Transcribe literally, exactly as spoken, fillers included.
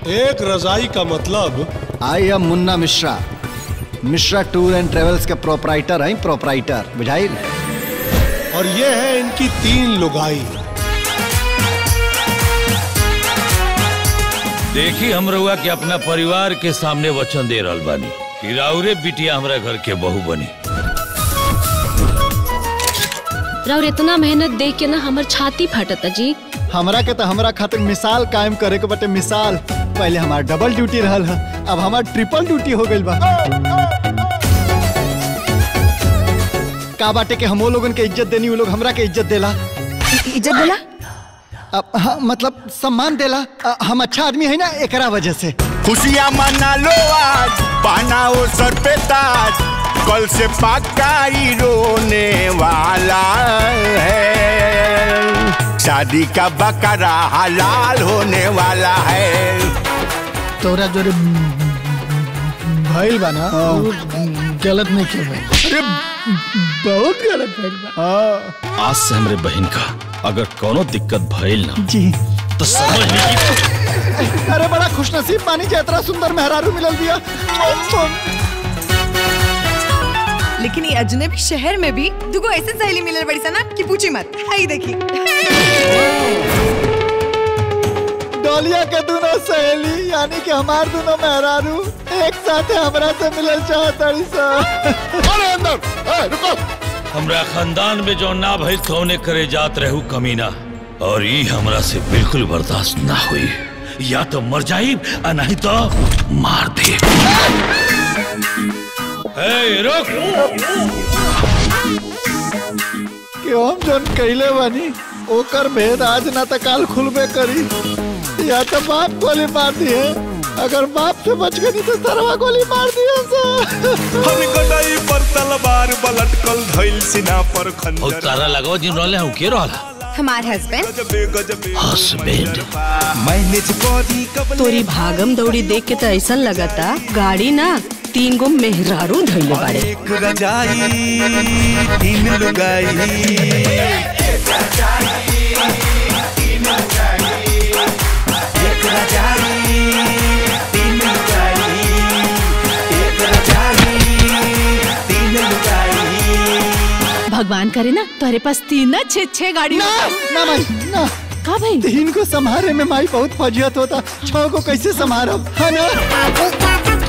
एक रजाई का मतलब? I am Munna Mishra, Mishra tour and travels के प्रोपराइटर हैं, प्रोपराइटर बुझाई। और ये है इनकी तीन लुगाई। देखी हम रहुआ के अपना परिवार के सामने वचन दे रहल बानी कि राउरे बिटिया हमरा घर के बहू बनी। राउर इतना मेहनत देख के ना हमर छाती फटता जी। हमरा के तो हमरा खातिर मिसाल कायम करे के बटे मिसाल। पहले हमार डबल ड्यूटी रहल है, अब हमार ट्रिपल ड्यूटी हो गई बा। का बाटे के हमो लोगन के इज्जत देनी, वो लोग हमरा के इज्जत देला। इज्जत देला? अब हाँ, मतलब सम्मान देला। आ, हम अच्छा आदमी है ना, एकरा वजह से। खुशियाँ मना लो आज, पहनाओ सर पे ताज, कल से पक्का ही रोने वाला है, शादी का बकरा हलाल होने वाला है। तोरा जो भाई बना गलत नहीं किया भाई, अरे बहुत गलत भाई। आज से हमरे बहन का अगर कोनो दिक्कत भइल ना जी तो समझ लीजिए। अरे बड़ा खुशनसीब पानी जैतरा सुंदर मेहरारू मिलल दिया। लेकिन ये अजनबी शहर में भी दुगो ऐसे सहेली मिलल बड़ी सना कि पूछी मत। आई देखी डोलिया के दोनों सहेली यानी कि हमार दोनों मेहरारू एक साथ हमरा से मिलल चाहतड़ी सा। अरे अंदर, ए, रुको। हमरा खानदान में जो ना भइल कौने करे जात रहू कमीना, और ये हमरा से बिल्कुल बर्दाश्त ना हुई। या तो मर जाई और नहीं तो मार दे। ए, रुक। कि हम जन कहले बानी ओकर भेद आज ना तो काल खुलबे करी। या तो बाप गोली मार दिए, अगर बाप से बच गई तो सरवा गोली मार दिए। हम गदाई पर तलवार बलटकल धइल सीना पर खंजर। और तारा लगाओ जिन रोले हूँ के रोला? हमार हस्बैंड। हस्बैंड। तोरी भागम दौड़ी देख के तो ऐसा लगता गाड़ी ना तीन गो मेहरारू धइले बाड़े। एक रजाई तीन लुगाई, भगवान करे ना तुम्हारे पास तीन ना छह छह गाड़ी। ना ना माई ना। का भाई? तीन को संभाले में माई बहुत फजियत होता, छह को कैसे संभालो है ना?